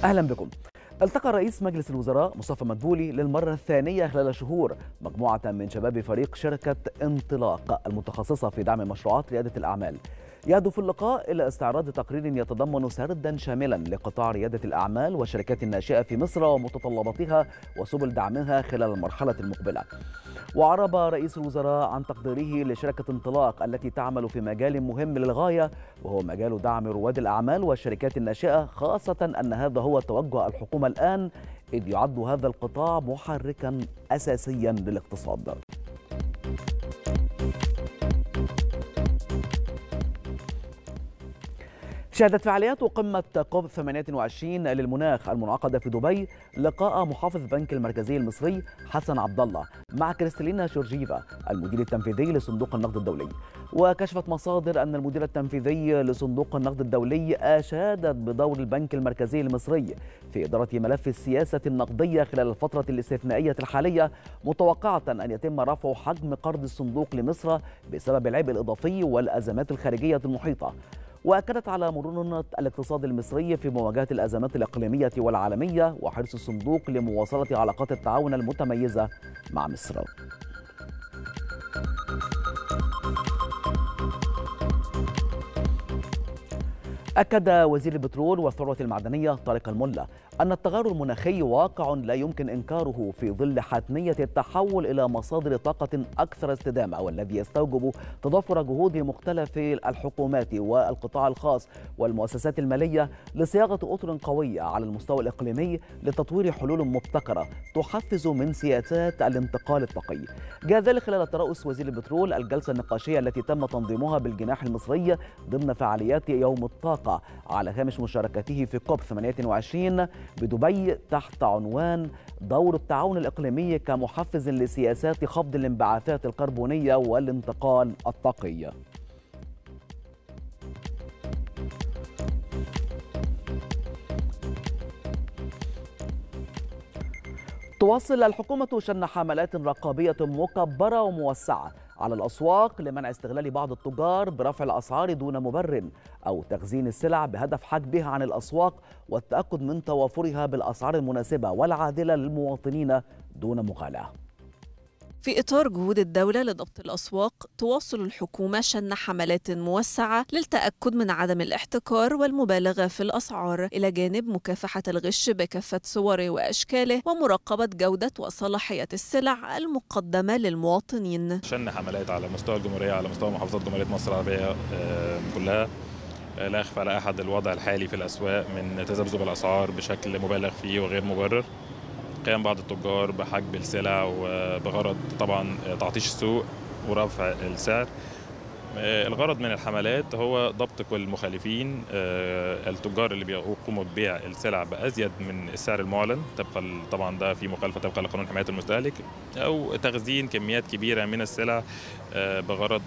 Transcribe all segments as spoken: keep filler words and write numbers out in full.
أهلا بكم. التقى رئيس مجلس الوزراء مصطفى مدبولي للمرة الثانية خلال شهور مجموعة من شباب فريق شركة انطلاق المتخصصة في دعم مشروعات ريادة الأعمال. يهدف اللقاء إلى استعراض تقرير يتضمن سردا شاملا لقطاع ريادة الأعمال والشركات الناشئة في مصر ومتطلباتها وسبل دعمها خلال المرحلة المقبلة. وعرب رئيس الوزراء عن تقديره لشركة انطلاق التي تعمل في مجال مهم للغاية، وهو مجال دعم رواد الأعمال والشركات الناشئة، خاصة أن هذا هو توجه الحكومة الآن، إذ يعد هذا القطاع محركا أساسيا للاقتصاد. شهدت فعاليات قمة كوب ثمانية وعشرين للمناخ المنعقدة في دبي لقاء محافظ البنك المركزي المصري حسن عبد الله مع كريستالينا جورجيفا المدير التنفيذي لصندوق النقد الدولي. وكشفت مصادر أن المدير التنفيذي لصندوق النقد الدولي أشادت بدور البنك المركزي المصري في إدارة ملف السياسة النقدية خلال الفترة الاستثنائية الحالية، متوقعة أن يتم رفع حجم قرض الصندوق لمصر بسبب العبء الإضافي والأزمات الخارجية المحيطة. وأكدت على مرونة الاقتصاد المصري في مواجهة الأزمات الإقليمية والعالمية وحرص الصندوق لمواصلة علاقات التعاون المتميزة مع مصر. أكد وزير البترول والثروة المعدنية طارق الملا أن التغير المناخي واقع لا يمكن إنكاره في ظل حتمية التحول إلى مصادر طاقة أكثر استدامة، والذي يستوجب تضافر جهود مختلف الحكومات والقطاع الخاص والمؤسسات المالية لصياغة أطر قوية على المستوى الإقليمي لتطوير حلول مبتكرة تحفز من سياسات الانتقال الطاقي. جاء ذلك خلال ترأس وزير البترول الجلسة النقاشية التي تم تنظيمها بالجناح المصري ضمن فعاليات يوم الطاقة على هامش مشاركته في كوب ثمانية وعشرين بدبي تحت عنوان دور التعاون الإقليمي كمحفز لسياسات خفض الانبعاثات الكربونية والانتقال الطاقي. تواصل الحكومة شن حملات رقابية مكبرة وموسعة على الأسواق لمنع استغلال بعض التجار برفع الأسعار دون مبرر أو تخزين السلع بهدف حجبها عن الأسواق والتأكد من توافرها بالأسعار المناسبة والعادلة للمواطنين دون مغالاة. في إطار جهود الدولة لضبط الأسواق، تواصل الحكومة شن حملات موسعة للتأكد من عدم الاحتكار والمبالغة في الأسعار، إلى جانب مكافحة الغش بكافة صوره وأشكاله ومراقبة جودة وصلاحية السلع المقدمة للمواطنين. شن حملات على مستوى الجمهورية، على مستوى محافظات جمهورية مصر العربية كلها. لا يخفى على أحد الوضع الحالي في الأسواق من تذبذب الأسعار بشكل مبالغ فيه وغير مبرر، قيام بعض التجار بحجب السلع وبغرض طبعا تعطيش السوق ورفع السعر. الغرض من الحملات هو ضبط كل المخالفين، التجار اللي بيقوموا ببيع السلع بأزيد من السعر المعلن طبقا طبعا ده في مخالفة طبقا لقانون حماية المستهلك، أو تخزين كميات كبيرة من السلع بغرض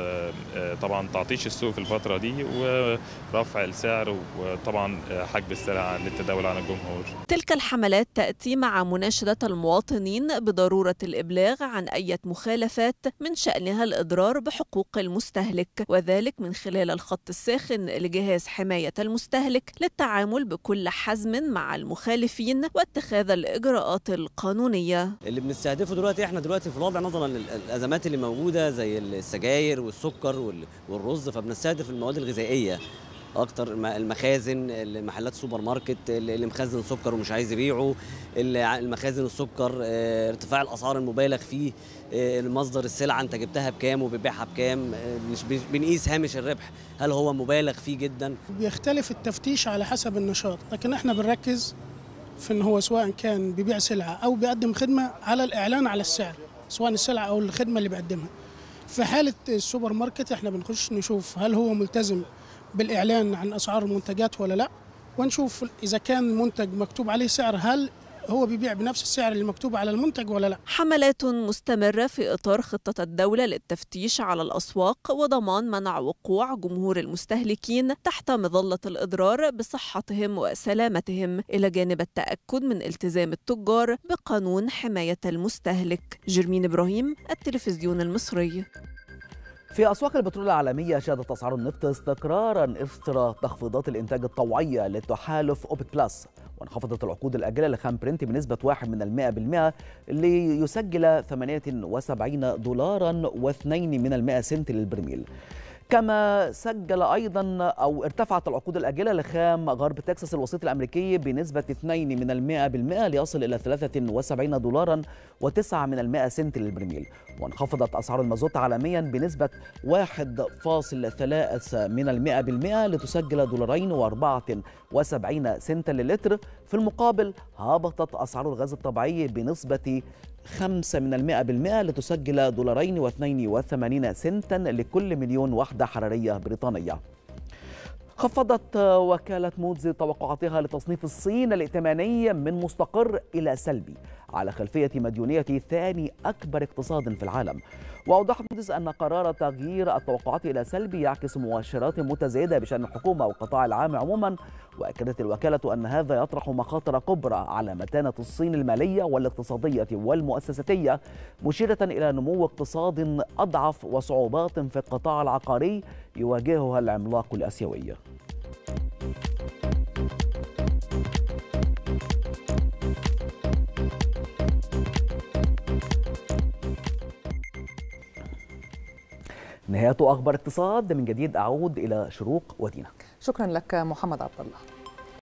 طبعا تعطيش السوق في الفترة دي ورفع السعر وطبعا حجب السلع للتداول على الجمهور. تلك الحملات تأتي مع مناشدة المواطنين بضرورة الإبلاغ عن أي مخالفات من شأنها الإضرار بحقوق المستهلك، وذلك من خلال الخط الساخن لجهاز حماية المستهلك للتعامل بكل حزم مع المخالفين واتخاذ الإجراءات القانونية. اللي بنستهدفه دلوقتي احنا دلوقتي في الوضع نظرا للأزمات اللي موجودة زي السجاير والسكر والرز، فبنستهدف المواد الغذائية اكتر، المخازن، المحلات سوبر ماركت اللي مخزن سكر ومش عايز يبيعه، المخازن السكر، ارتفاع الاسعار المبالغ فيه، المصدر السلعه انت جبتها بكام وبتبيعها بكام، مش بنقيس هامش الربح هل هو مبالغ فيه جدا. بيختلف التفتيش على حسب النشاط، لكن احنا بنركز في ان هو سواء كان بيبيع سلعه او بيقدم خدمه على الاعلان على السعر، سواء السلعه او الخدمه اللي بيقدمها. في حاله السوبر ماركت احنا بنخش نشوف هل هو ملتزم بالإعلان عن أسعار المنتجات ولا لا، ونشوف إذا كان منتج مكتوب عليه سعر هل هو بيبيع بنفس السعر اللي مكتوب على المنتج ولا لا. حملات مستمرة في إطار خطة الدولة للتفتيش على الأسواق وضمان منع وقوع جمهور المستهلكين تحت مظلة الإضرار بصحتهم وسلامتهم، إلى جانب التأكد من التزام التجار بقانون حماية المستهلك. جرمين إبراهيم، التلفزيون المصري. في أسواق البترول العالمية شهدت أسعار النفط استقرارا إثر تخفيضات الإنتاج الطوعية لتحالف أوبك بلس وانخفضت العقود الآجلة لخام برنت بنسبة واحد من المائة بالمائة ليسجل ثمانية وسبعين دولارا واثنين من المائة سنت للبرميل. كما سجل أيضا أو ارتفعت العقود الآجلة لخام غرب تكساس الوسيط الأمريكي بنسبة اثنين من المائة بالمائة ليصل إلى ثلاثة وسبعين دولارا وتسعة من المائة سنت للبرميل. وانخفضت أسعار المازوت عالميا بنسبة واحد فاصل ثلاثة من المائة بالمائة لتسجل دولارين وأربعة وسبعين سنتا للتر. في المقابل هبطت أسعار الغاز الطبيعي بنسبة خمسة من المائة بالمائة لتسجل دولارين واثنين وثمانين سنتا لكل مليون وحدة حرارية بريطانية. خفضت وكالة مودز توقعاتها لتصنيف الصين الائتماني من مستقر إلى سلبي على خلفية مديونية ثاني أكبر اقتصاد في العالم. وأوضحت مودز أن قرار تغيير التوقعات إلى سلبي يعكس مؤشرات متزايدة بشأن الحكومة والقطاع العام عموما. وأكدت الوكالة أن هذا يطرح مخاطر كبرى على متانة الصين المالية والاقتصادية والمؤسساتية، مشيرة إلى نمو اقتصاد أضعف وصعوبات في القطاع العقاري يواجهها العملاق الآسيوي. نهاية أخبار اقتصاد. من جديد أعود إلى شروق ودينا. شكرا لك محمد عبد الله.